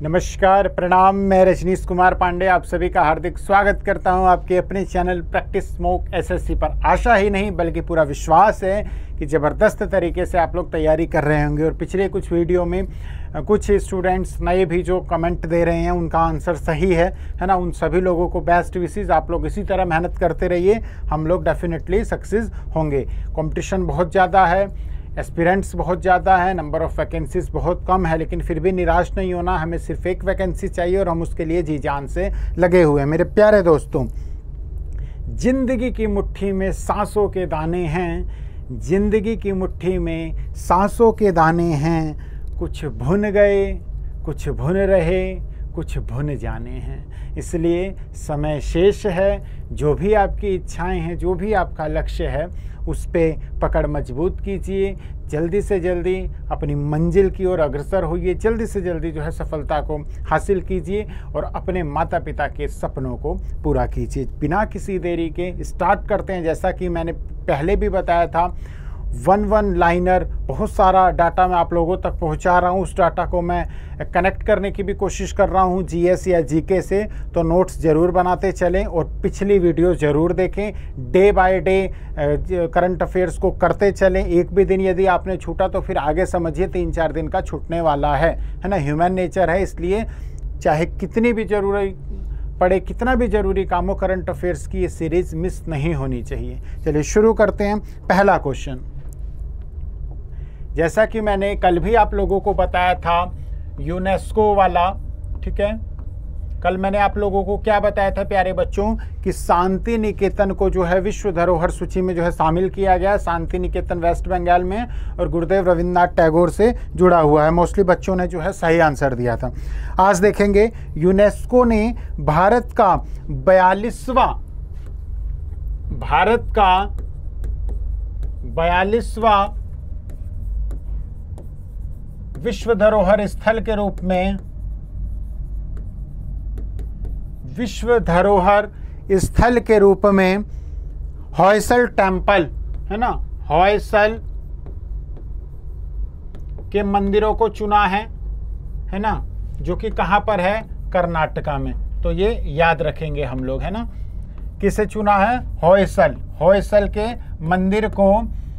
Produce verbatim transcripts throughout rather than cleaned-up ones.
नमस्कार, प्रणाम। मैं रजनीश कुमार पांडे आप सभी का हार्दिक स्वागत करता हूं आपके अपने चैनल प्रैक्टिस मॉक एसएससी पर। आशा ही नहीं बल्कि पूरा विश्वास है कि ज़बरदस्त तरीके से आप लोग तैयारी कर रहे होंगे। और पिछले कुछ वीडियो में कुछ स्टूडेंट्स नए भी जो कमेंट दे रहे हैं उनका आंसर सही है है ना। उन सभी लोगों को बेस्ट विशेस। आप लोग इसी तरह मेहनत करते रहिए, हम लोग डेफिनेटली सक्सेस होंगे। कंपटीशन बहुत ज़्यादा है, एस्पिरेंट्स बहुत ज़्यादा है, नंबर ऑफ़ वैकेंसीज बहुत कम है, लेकिन फिर भी निराश नहीं होना। हमें सिर्फ एक वैकेंसी चाहिए और हम उसके लिए जी जान से लगे हुए हैं। मेरे प्यारे दोस्तों, जिंदगी की मुट्ठी में सांसों के दाने हैं, जिंदगी की मुट्ठी में सांसों के दाने हैं। कुछ भुन गए, कुछ भुन रहे, कुछ भुन जाने हैं। इसलिए समय शेष है। जो भी आपकी इच्छाएं हैं, जो भी आपका लक्ष्य है, उस पे पकड़ मजबूत कीजिए। जल्दी से जल्दी अपनी मंजिल की ओर अग्रसर होइए। जल्दी से जल्दी जो है सफलता को हासिल कीजिए और अपने माता पिता के सपनों को पूरा कीजिए। बिना किसी देरी के स्टार्ट करते हैं। जैसा कि मैंने पहले भी बताया था, वन वन लाइनर बहुत सारा डाटा मैं आप लोगों तक पहुंचा रहा हूं। उस डाटा को मैं कनेक्ट करने की भी कोशिश कर रहा हूं जीएस या जीके से। तो नोट्स ज़रूर बनाते चलें और पिछली वीडियो ज़रूर देखें। Day by day current affairs को करते चलें। एक भी दिन यदि आपने छूटा तो फिर आगे समझिए तीन चार दिन का छूटने वाला है है ना। ह्यूमन नेचर है, इसलिए चाहे कितनी भी ज़रूरी पड़े, कितना भी ज़रूरी काम हो, करंट अफेयर्स की ये सीरीज़ मिस नहीं होनी चाहिए। चलिए शुरू करते हैं। पहला क्वेश्चन, जैसा कि मैंने कल भी आप लोगों को बताया था यूनेस्को वाला, ठीक है। कल मैंने आप लोगों को क्या बताया था प्यारे बच्चों, कि शांति निकेतन को जो है विश्व धरोहर सूची में जो है शामिल किया गया। शांति निकेतन वेस्ट बंगाल में और गुरुदेव रविन्द्रनाथ टैगोर से जुड़ा हुआ है। मोस्टली बच्चों ने जो है सही आंसर दिया था। आज देखेंगे, यूनेस्को ने भारत का बयालीसवां भारत का बयालीसवां विश्व धरोहर स्थल के रूप में विश्व धरोहर स्थल के रूप में हॉयसल टेम्पल, है ना, हॉयसल के मंदिरों को चुना है है ना, जो कि कहां पर है, कर्नाटका में। तो ये याद रखेंगे हम लोग, है ना। किसे चुना है, हॉयसल हॉयसल के मंदिर को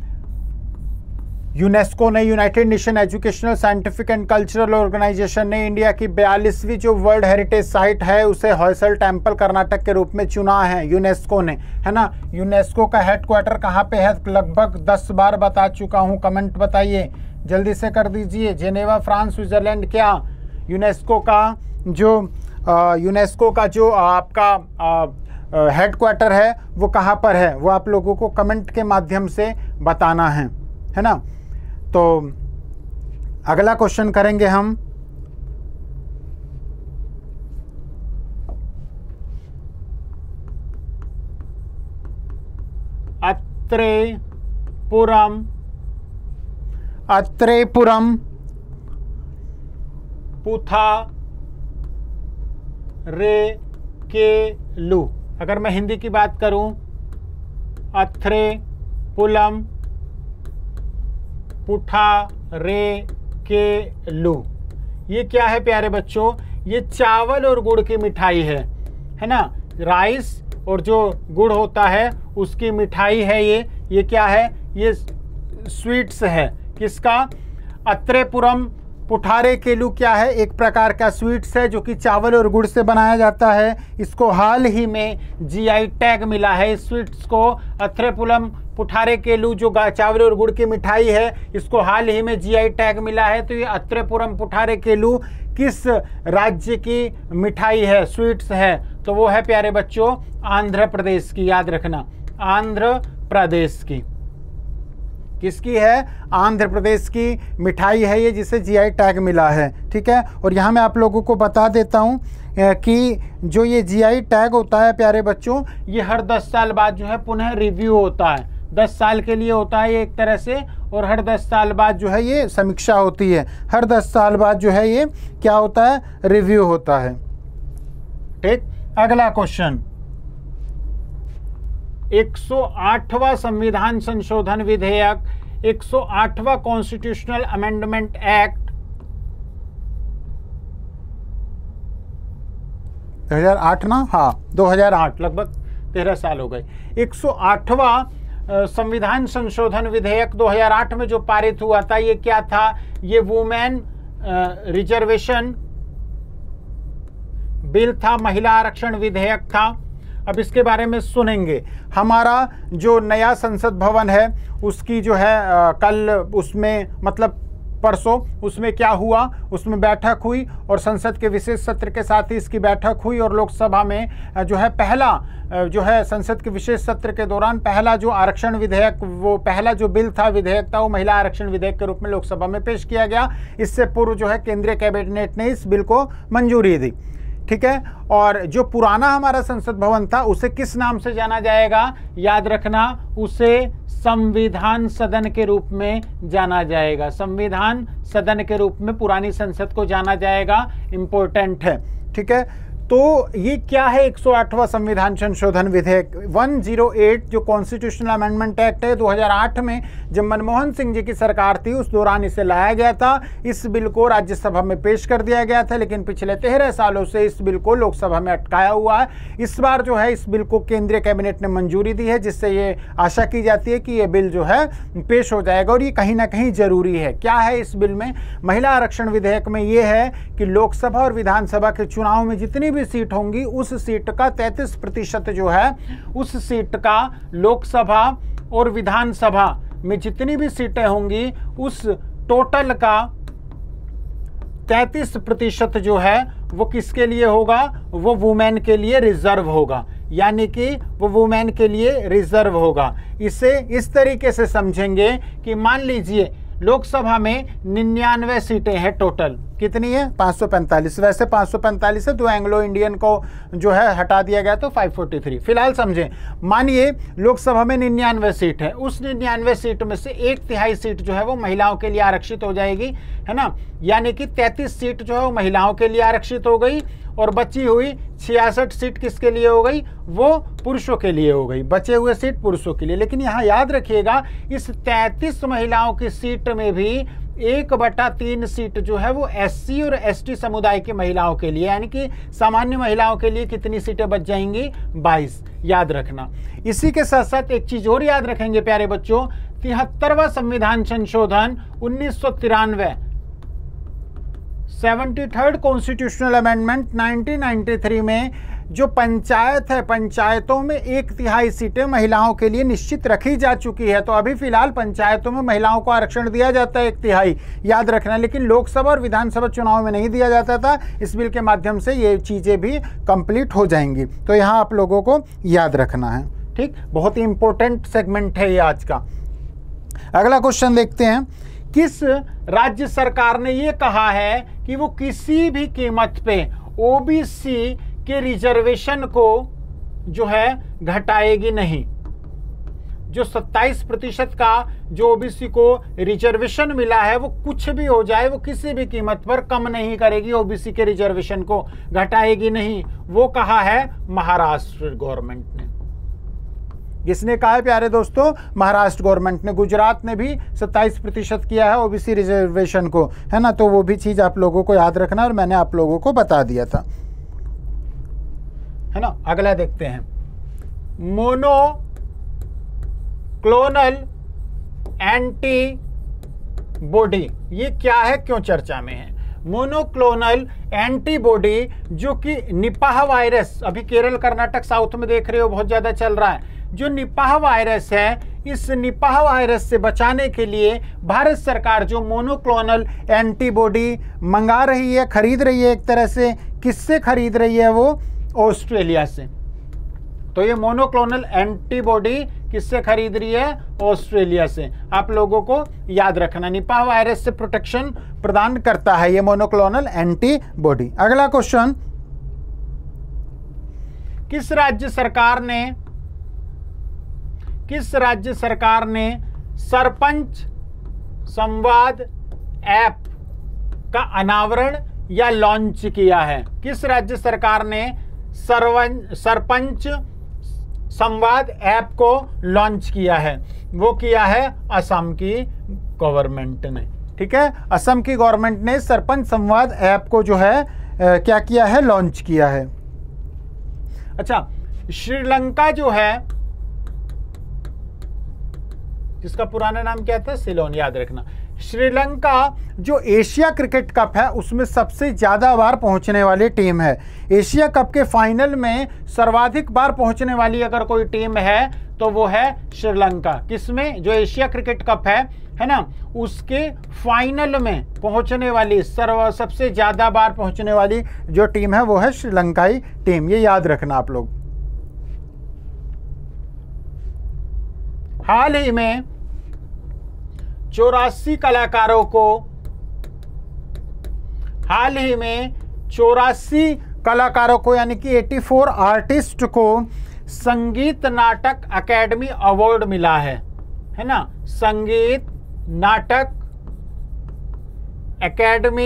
यूनेस्को ने, United Nation Educational Scientific and Cultural Organization ने इंडिया की बयालीसवीं जो वर्ल्ड हेरिटेज साइट है उसे हॉयसल टेम्पल कर्नाटक के रूप में चुना है यूनेस्को ने, है ना। यूनेस्को का हेडक्वार्टर कहाँ पे है, लगभग दस बार बता चुका हूँ। कमेंट बताइए, जल्दी से कर दीजिए। Geneva, France, Switzerland. क्या यूनेस्को का जो यूनेस्को का जो आपका हेडक्वार्टर है वो कहाँ पर है, वो आप लोगों को कमेंट के माध्यम से बताना है, है ना। तो अगला क्वेश्चन करेंगे हम। अत्रेपुरम अत्रेपुरम पुथारेकेलु। अगर मैं हिंदी की बात करूं, अत्रेपुरम पुथारेकेलु, ये क्या है प्यारे बच्चों, ये चावल और गुड़ की मिठाई है है ना। राइस और जो गुड़ होता है उसकी मिठाई है ये ये क्या है, ये स्वीट्स है। किसका, अत्रेपुरम पुथारेकेलु क्या है, एक प्रकार का स्वीट्स है जो कि चावल और गुड़ से बनाया जाता है। इसको हाल ही में जीआई टैग मिला है। इस स्वीट्स को, अत्रेपुरम पुथारेकेलु जो चावल और गुड़ की मिठाई है, इसको हाल ही में जीआई टैग मिला है। तो ये अत्रेपुरम पुथारेकेलु किस राज्य की मिठाई है, स्वीट्स है, तो वो है प्यारे बच्चों आंध्र प्रदेश की। याद रखना, आंध्र प्रदेश की। किसकी है, आंध्र प्रदेश की मिठाई है ये, जिसे जीआई टैग मिला है, ठीक है। और यहाँ मैं आप लोगों को बता देता हूँ कि जो ये जीआई टैग होता है प्यारे बच्चों, ये हर दस साल बाद जो है पुनः रिव्यू होता है। दस साल के लिए होता है ये एक तरह से, और हर दस साल बाद जो है ये समीक्षा होती है। हर दस साल बाद जो है ये क्या होता है, रिव्यू होता है, ठीक। अगला क्वेश्चन, एक सौ आठवां संविधान संशोधन विधेयक, एक सौ आठवां कॉन्स्टिट्यूशनल अमेंडमेंट एक्ट दो हज़ार आठ ना, हाँ दो हज़ार आठ, लगभग तेरह साल हो गए। एक सौ आठवां संविधान संशोधन विधेयक दो हज़ार आठ में जो पारित हुआ था, ये क्या था? ये वुमेन रिजर्वेशन बिल था, महिला आरक्षण विधेयक था। अब इसके बारे में सुनेंगे। हमारा जो नया संसद भवन है उसकी जो है आ, कल उसमें मतलब परसों उसमें क्या हुआ, उसमें बैठक हुई और संसद के विशेष सत्र के साथ ही इसकी बैठक हुई और लोकसभा में जो है पहला जो है संसद के विशेष सत्र के दौरान पहला जो आरक्षण विधेयक, वो पहला जो बिल था, विधेयक था, वो महिला आरक्षण विधेयक के रूप में लोकसभा में पेश किया गया। इससे पूर्व जो है केंद्रीय कैबिनेट ने इस बिल को मंजूरी दी, ठीक है। और जो पुराना हमारा संसद भवन था उसे किस नाम से जाना जाएगा? याद रखना, उसे संविधान सदन के रूप में जाना जाएगा। संविधान सदन के रूप में पुरानी संसद को जाना जाएगा, इंपॉर्टेंट है, ठीक है। तो ये क्या है? एक सौ आठवां संविधान संशोधन विधेयक एक सौ आठ जो कॉन्स्टिट्यूशनल अमेंडमेंट एक्ट है दो हज़ार आठ में जब मनमोहन सिंह जी की सरकार थी उस दौरान इसे लाया गया था। इस बिल को राज्यसभा में पेश कर दिया गया था, लेकिन पिछले तेरह सालों से इस बिल को लोकसभा में अटकाया हुआ है। इस बार जो है इस बिल को केंद्रीय कैबिनेट ने मंजूरी दी है, जिससे ये आशा की जाती है कि ये बिल जो है पेश हो जाएगा और ये कहीं ना कहीं जरूरी है। क्या है इस बिल में? महिला आरक्षण विधेयक में ये है कि लोकसभा और विधानसभा के चुनाव में जितनी भी सीट होंगी उस सीट का तैंतीस प्रतिशत जो है उस सीट का लोकसभा और विधानसभा में जितनी भी सीटें होंगी उस टोटल का तैंतीस प्रतिशत जो है वो किसके लिए होगा? वो वुमेन के लिए रिजर्व होगा, यानी कि वो वुमेन के लिए रिजर्व होगा। इसे इस तरीके से समझेंगे कि मान लीजिए लोकसभा में निन्यानवे सीटें हैं टोटल, कितनी है? पाँच सौ पैंतालीस। वैसे पाँच सौ पैंतालीस है, तो एंग्लो इंडियन को जो है हटा दिया गया तो पाँच सौ तैंतालीस। फिलहाल समझें, मानिए लोकसभा में निन्यानवे सीट है, उस निन्यानवे सीट में से एक तिहाई सीट जो है वो महिलाओं के लिए आरक्षित हो जाएगी, है ना। यानी कि तैंतीस सीट जो है वो महिलाओं के लिए आरक्षित हो गई और बची हुई छियासठ सीट किसके लिए हो गई? वो पुरुषों के लिए हो गई, बचे हुए सीट पुरुषों के लिए। लेकिन यहाँ याद रखिएगा, इस तैंतीस महिलाओं की सीट में भी एक बटा तीन सीट जो है वो एससी और एसटी समुदाय की महिलाओं के लिए, यानी कि सामान्य महिलाओं के लिए कितनी सीटें बच जाएंगी? बाईस। याद रखना। इसी के साथ साथ एक चीज और याद रखेंगे प्यारे बच्चों, तिहत्तरवां संविधान संशोधन उन्नीस सौ तिरानवे seventy third constitutional amendment nineteen ninety three में जो पंचायत है, पंचायतों में एक तिहाई सीटें महिलाओं के लिए निश्चित रखी जा चुकी है। तो अभी फिलहाल पंचायतों में महिलाओं को आरक्षण दिया जाता है एक तिहाई, याद रखना, लेकिन लोकसभा और विधानसभा चुनाव में नहीं दिया जाता था। इस बिल के माध्यम से ये चीज़ें भी कंप्लीट हो जाएंगी, तो यहाँ आप लोगों को याद रखना है, ठीक। बहुत ही इंपॉर्टेंट सेगमेंट है ये आज का। अगला क्वेश्चन देखते हैं, किस राज्य सरकार ने ये कहा है कि वो किसी भी कीमत पे ओबीसी के रिजर्वेशन को जो है घटाएगी नहीं? जो सत्ताईस प्रतिशत का जो ओबीसी को रिजर्वेशन मिला है वो कुछ भी हो जाए, वो किसी भी कीमत पर कम नहीं करेगी, ओबीसी के रिजर्वेशन को घटाएगी नहीं। वो कहा है महाराष्ट्र गवर्नमेंट ने। किसने कहा है प्यारे दोस्तों? महाराष्ट्र गवर्नमेंट ने। गुजरात ने भी सत्ताईस प्रतिशत किया है ओबीसी रिजर्वेशन को, है ना। तो वो भी चीज आप लोगों को याद रखना और मैंने आप लोगों को बता दिया था, है ना। अगला देखते हैं, मोनो क्लोनल एंटीबॉडी, ये क्या है, क्यों चर्चा में है? मोनोक्लोनल एंटीबॉडी जो कि निपाह वायरस, अभी केरल कर्नाटक साउथ में देख रहे हो बहुत ज्यादा चल रहा है, जो निपाह वायरस है, इस निपाह वायरस से बचाने के लिए भारत सरकार जो मोनोक्लोनल एंटीबॉडी मंगा रही है, खरीद रही है एक तरह से। किससे खरीद रही है? वो ऑस्ट्रेलिया से। तो ये मोनोक्लोनल एंटीबॉडी किससे खरीद रही है? ऑस्ट्रेलिया से। आप लोगों को याद रखना, निपाह वायरस से प्रोटेक्शन प्रदान करता है ये मोनोक्लोनल एंटीबॉडी। अगला क्वेश्चन, किस राज्य सरकार ने किस राज्य सरकार ने सरपंच संवाद ऐप का अनावरण या लॉन्च किया है? किस राज्य सरकार ने सरवन सरपंच संवाद ऐप को लॉन्च किया है? वो किया है असम की गवर्नमेंट ने, ठीक है। असम की गवर्नमेंट ने सरपंच संवाद ऐप को जो है क्या किया है? लॉन्च किया है। अच्छा, श्रीलंका जो है, जिसका पुराना नाम क्या था, सिलोन, याद रखना। श्रीलंका जो एशिया क्रिकेट कप है उसमें सबसे ज़्यादा बार पहुंचने वाली टीम है। एशिया कप के फाइनल में सर्वाधिक बार पहुंचने वाली अगर कोई टीम है तो वो है श्रीलंका। किसमें? जो एशिया क्रिकेट कप है है ना, उसके फाइनल में पहुंचने वाली, सर्व सबसे ज़्यादा बार पहुंचने वाली जो टीम है वो है श्रीलंकाई टीम। ये याद रखना आप लोग। हाल ही में चौरासी कलाकारों को हाल ही में चौरासी कलाकारों को यानी कि चौरासी आर्टिस्ट को संगीत नाटक अकेडमी अवार्ड मिला है, है ना। संगीत नाटक अकेडमी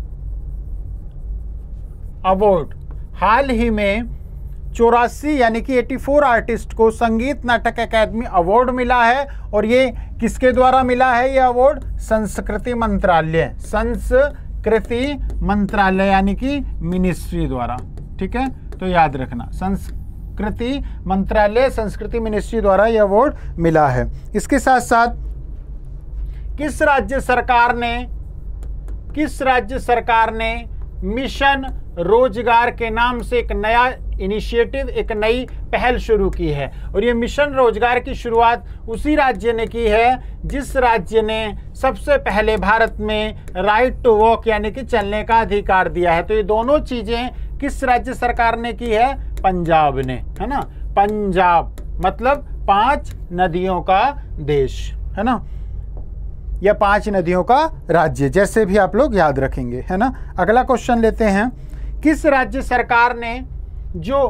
अवार्ड हाल ही में चौरासी यानी कि चौरासी आर्टिस्ट को संगीत नाटक अकादमी अवार्ड मिला है। और ये किसके द्वारा मिला है ये अवार्ड? संस्कृति मंत्रालय, संस्कृति मंत्रालय यानी कि मिनिस्ट्री द्वारा। ठीक है, तो याद रखना, संस्कृति मंत्रालय, संस्कृति मिनिस्ट्री द्वारा ये अवार्ड मिला है। इसके साथ साथ किस राज्य सरकार ने किस राज्य सरकार ने मिशन रोजगार के नाम से एक नया इनिशिएटिव, एक नई पहल शुरू की है? और ये मिशन रोजगार की शुरुआत उसी राज्य ने की है जिस राज्य ने सबसे पहले भारत में राइट टू वॉक यानी कि चलने का अधिकार दिया है। तो ये दोनों चीजें किस राज्य सरकार ने की है? पंजाब ने, है ना। पंजाब मतलब पांच नदियों का देश, है ना, या पांच नदियों का राज्य, जैसे भी आप लोग याद रखेंगे, है ना। अगला क्वेश्चन लेते हैं। किस राज्य सरकार ने जो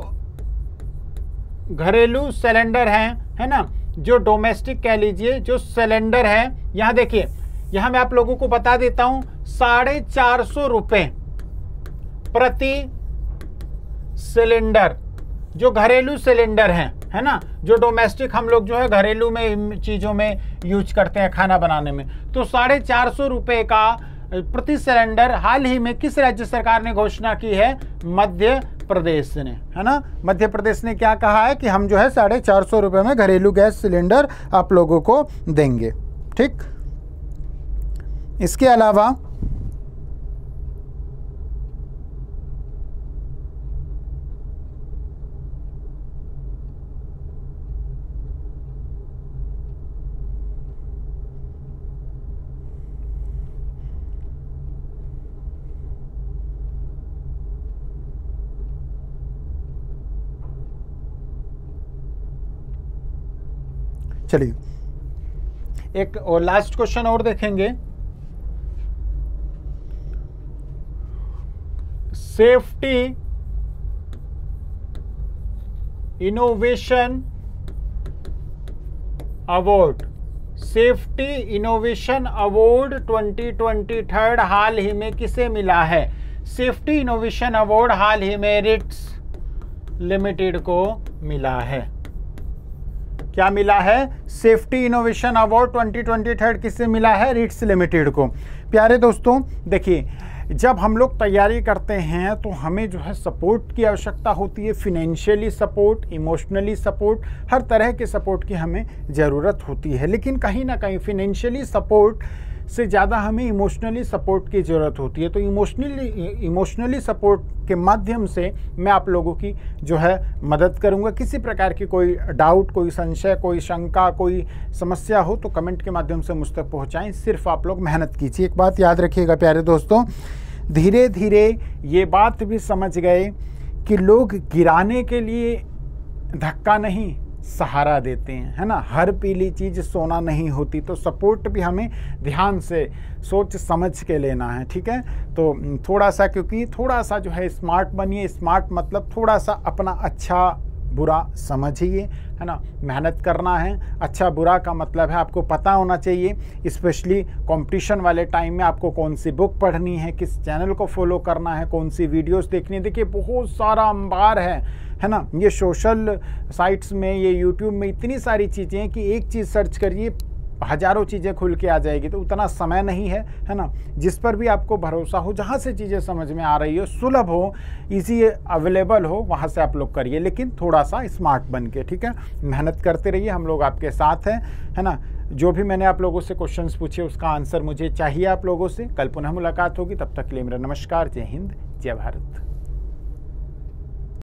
घरेलू सिलेंडर हैं, है ना, जो डोमेस्टिक कह लीजिए, जो सिलेंडर हैं, यहाँ देखिए, यहाँ मैं आप लोगों को बता देता हूँ, साढ़े चार सौ रुपये प्रति सिलेंडर जो घरेलू सिलेंडर हैं, है ना, जो डोमेस्टिक हम लोग जो है घरेलू में चीज़ों में यूज करते हैं खाना बनाने में, तो साढ़े चार सौ रुपये का प्रति सिलेंडर हाल ही में किस राज्य सरकार ने घोषणा की है? मध्य प्रदेश ने, है ना। मध्य प्रदेश ने क्या कहा है कि हम जो है साढ़े चार सौ रुपये में घरेलू गैस सिलेंडर आप लोगों को देंगे। ठीक, इसके अलावा चलिए एक और लास्ट क्वेश्चन और देखेंगे। Safety innovation award, safety innovation award twenty twenty third हाल ही में किसे मिला है? सेफ्टी इनोवेशन अवार्ड हाल ही में रिट्स लिमिटेड को मिला है। क्या मिला है? Safety innovation award twenty twenty third किससे मिला है? रिट्स लिमिटेड को। प्यारे दोस्तों देखिए, जब हम लोग तैयारी करते हैं तो हमें जो है सपोर्ट की आवश्यकता होती है, फिनेंशियली सपोर्ट, इमोशनली सपोर्ट, हर तरह के सपोर्ट की हमें ज़रूरत होती है। लेकिन कहीं ना कहीं फिनेंशियली सपोर्ट से ज़्यादा हमें इमोशनली सपोर्ट की ज़रूरत होती है। तो इमोशनली इमोशनली सपोर्ट के माध्यम से मैं आप लोगों की जो है मदद करूंगा। किसी प्रकार की कोई डाउट, कोई संशय, कोई शंका, कोई समस्या हो तो कमेंट के माध्यम से मुझ तक पहुँचाएँ। सिर्फ आप लोग मेहनत कीजिए। एक बात याद रखिएगा प्यारे दोस्तों, धीरे धीरे ये बात भी समझ गए कि लोग गिराने के लिए धक्का नहीं सहारा देते हैं, है ना। हर पीली चीज़ सोना नहीं होती, तो सपोर्ट भी हमें ध्यान से सोच समझ के लेना है। ठीक है, तो थोड़ा सा, क्योंकि थोड़ा सा जो है स्मार्ट बनिए। स्मार्ट मतलब थोड़ा सा अपना अच्छा बुरा समझिए, है ना। मेहनत करना है। अच्छा बुरा का मतलब है आपको पता होना चाहिए, स्पेशली कंपटीशन वाले टाइम में आपको कौन सी बुक पढ़नी है, किस चैनल को फॉलो करना है, कौन सी वीडियोस देखनी है। देखिए बहुत सारा अंबार है, है ना। ये सोशल साइट्स में, ये यूट्यूब में इतनी सारी चीज़ें हैं कि एक चीज़ सर्च करिए, हज़ारों चीज़ें खुल के आ जाएगी, तो उतना समय नहीं है, है ना। जिस पर भी आपको भरोसा हो, जहाँ से चीज़ें समझ में आ रही हो, सुलभ हो, इजी अवेलेबल हो, वहाँ से आप लोग करिए, लेकिन थोड़ा सा स्मार्ट बन के, ठीक है। मेहनत करते रहिए, हम लोग आपके साथ हैं, है ना। जो भी मैंने आप लोगों से क्वेश्चंस पूछे उसका आंसर मुझे चाहिए आप लोगों से। कल पुनः मुलाकात होगी, तब तक के लिए मेरा नमस्कार। जय हिंद, जय भारत।